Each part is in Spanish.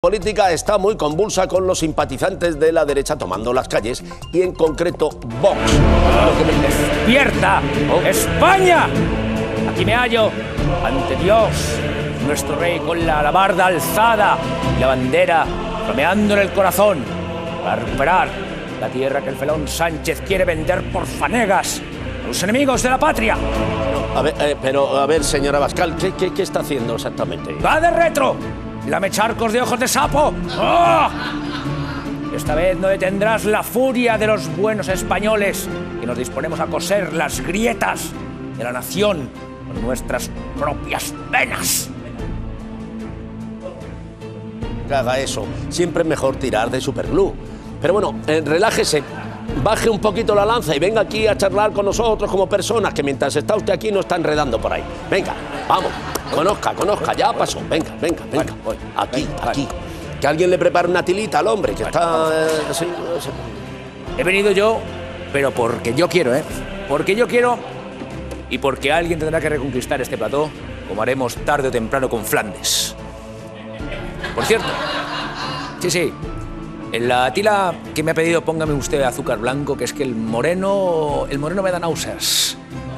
política está muy convulsa con los simpatizantes de la derecha tomando las calles y en concreto Vox. ¡Despierta! ¡España! Aquí me hallo, ante Dios, nuestro rey con la alabarda alzada y la bandera flameando en el corazón para recuperar la tierra que el felón Sánchez quiere vender por fanegas a los enemigos de la patria. A ver, señora Abascal, ¿qué está haciendo exactamente? ¡Va de retro! ¡Lame charcos de ojos de sapo! ¡Oh! Esta vez no detendrás la furia de los buenos españoles que nos disponemos a coser las grietas de la nación con nuestras propias venas. Que haga eso. Siempre es mejor tirar de superglue. Pero bueno, relájese, baje un poquito la lanza y venga aquí a charlar con nosotros como personas, que mientras está usted aquí no está enredando por ahí. Venga, vamos, conozca, ya pasó. Venga, voy. Aquí. Que alguien le prepare una tilita al hombre, que está... así. He venido yo, pero porque yo quiero, ¿eh? Porque yo quiero y porque alguien tendrá que reconquistar este plató, como haremos tarde o temprano con Flandes. Por cierto, sí, en la tila que me ha pedido póngame usted azúcar blanco, que es que el moreno me da náuseas.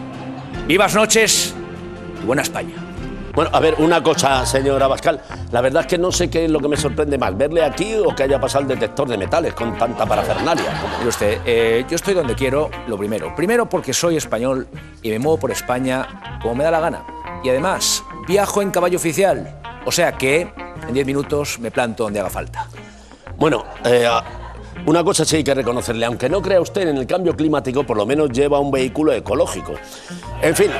Vivas noches y buena España. Bueno, a ver, una cosa, señor Abascal. La verdad es que no sé qué es lo que me sorprende más, verle aquí o que haya pasado el detector de metales con tanta parafernalia. Mire usted, yo estoy donde quiero, lo primero. Primero porque soy español y me muevo por España como me da la gana. Y además, viajo en caballo oficial. O sea que en 10 minutos me planto donde haga falta. Bueno, una cosa sí hay que reconocerle. Aunque no crea usted en el cambio climático, por lo menos lleva un vehículo ecológico. En fin...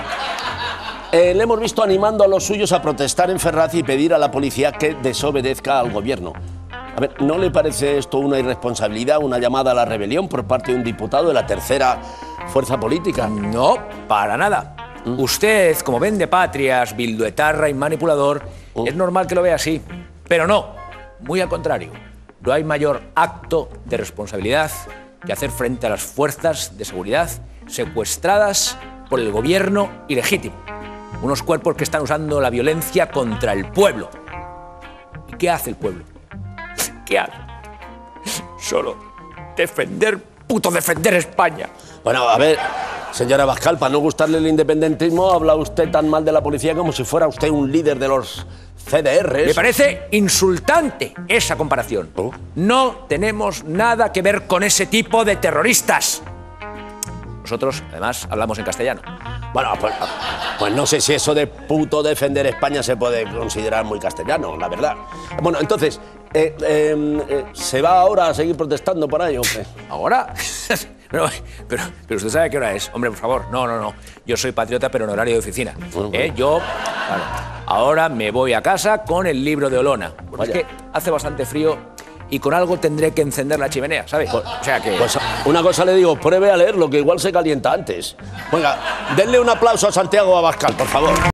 le hemos visto animando a los suyos a protestar en Ferraz y pedir a la policía que desobedezca al gobierno. A ver, ¿no le parece esto una irresponsabilidad, una llamada a la rebelión por parte de un diputado de la tercera fuerza política? No, para nada. Usted, como vendepatrias, bilduetarra y manipulador, es normal que lo vea así. Pero no, muy al contrario. No hay mayor acto de responsabilidad que hacer frente a las fuerzas de seguridad secuestradas por el gobierno ilegítimo. Unos cuerpos que están usando la violencia contra el pueblo. ¿Y qué hace el pueblo? ¿Qué hace? Solo defender España. Bueno, a ver, señora Abascal, para no gustarle el independentismo, habla usted tan mal de la policía como si fuera usted un líder de los CDRs. Me parece insultante esa comparación. No tenemos nada que ver con ese tipo de terroristas. Nosotros, además, hablamos en castellano. Bueno, pues no sé si eso de puto defender España se puede considerar muy castellano, la verdad. Bueno, entonces, ¿se va ahora a seguir protestando por ahí, hombre? ¿Ahora? pero usted sabe qué hora es. Hombre, por favor, no. Yo soy patriota, pero en horario de oficina. Claro, ahora me voy a casa con el libro de Olona. Porque es que hace bastante frío y con algo tendré que encender la chimenea, ¿sabe? O sea que... Pues una cosa le digo, pruebe a leerlo, que igual se calienta antes. Venga, denle un aplauso a Santiago Abascal, por favor.